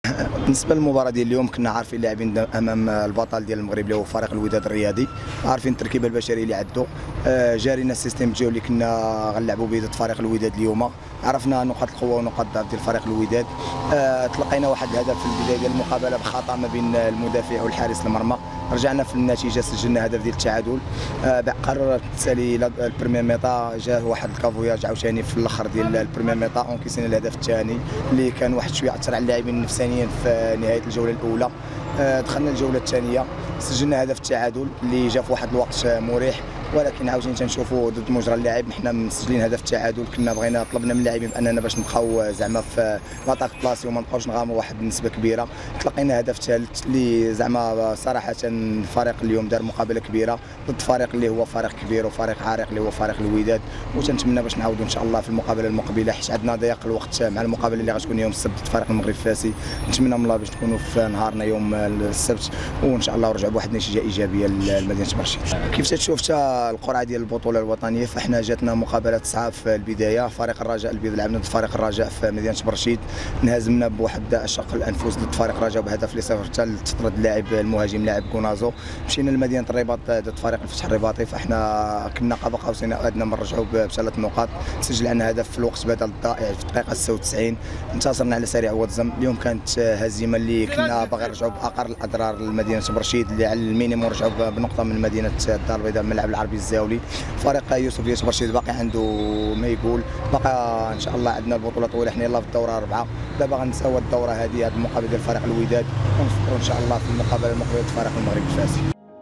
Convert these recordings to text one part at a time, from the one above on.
بالنسبه للمباراه ديال اليوم كنا عارفين لاعبين امام البطل ديال المغرب اللي هو فريق الوداد الرياضي، عارفين التركيبه البشريه اللي عندو، جارينا السيستيم ديالو اللي كنا غنلعبوا به ضد فريق الوداد اليوم، عرفنا نقاط القوه ونقاط الضعف ديال فريق الوداد. تلقينا واحد الهدف في البدايه ديال المقابله بخطا ما بين المدافع والحارس المرمى، رجعنا في النتيجه سجلنا هدف ديال التعادل. قررت التالي البريمير ميطا جاه واحد الكافوياج عاوتاني في الاخر ديال البريمير ميطا اونكيسينا الهدف الثاني اللي كان واحد شويه اثر على اللاعبين نفسانيا في نهايه الجوله الاولى. دخلنا الجوله الثانيه سجلنا هدف التعادل اللي جا في واحد الوقت مريح، ولكن عاوتاني تنشوفوا ضد مجرى اللعب حنا مسجلين هدف التعادل. كنا بغينا طلبنا من اللاعبين باننا باش نبقاو زعما في لاطاك بلاصي وما نبقاوش نغامروا واحد النسبه كبيره. تلقينا هدف ثالث اللي زعما صراحه الفريق اليوم دار مقابله كبيره ضد فريق اللي هو فريق كبير وفريق عريق اللي هو فريق الوداد، وتنتمنى باش نعاودوا ان شاء الله في المقابله المقبله حيت عندنا ضيق الوقت مع المقابله اللي غتكون يوم السبت ضد فريق المغرب الفاسي. نتمنى من الله باش نكونوا في نهارنا يوم السبت وان شاء الله نرجعوا بواحد النتيجه ايجابيه لمدينه برشيد. كيف تشوف القرعه ديال البطوله الوطنيه، فاحنا جاتنا مقابله صعاب في البدايه. فريق الرجاء البيض لعبنا ضد فريق الرجاء في مدينه برشيد، انهزمنا بواحد اشق الانفس ضد فريق الرجاء بهدف ل0 حتى تطرد اللاعب المهاجم لاعب كونازو. مشينا لمدينه الرباط ضد فريق الفتح الرباطي، فاحنا كنا قاب قوسين او ادنى من نرجعوا ب3 نقاط. سجل عنا هدف في الوقت بدل الضائع في الدقيقه 96، انتصرنا على سريع واتزم. اليوم كانت هزيمه اللي كنا باغي نرجعوا باقل الاضرار لمدينه برشيد اللي على المينيموم رجعوا بنقطه من مدينه الدار البيضاء من الملعب العربي الزاولي. فريق يوسف برشيد باقي عنده ما يقول، باقي ان شاء الله عندنا البطوله طويله، حنا يلاه في الدوره 4. دابا غنساو الدوره هذه المقابله ديال فريق الوداد ونفكروا ان شاء الله في المقابله المقبله ضد فريق المغرب الفاسي.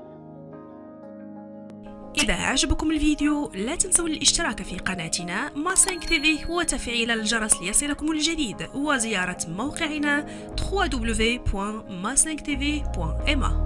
إذا عجبكم الفيديو لا تنسوا الاشتراك في قناتنا ما5 تيفي وتفعيل الجرس ليصلكم الجديد، وزيارة موقعنا www.ma5tv.ma.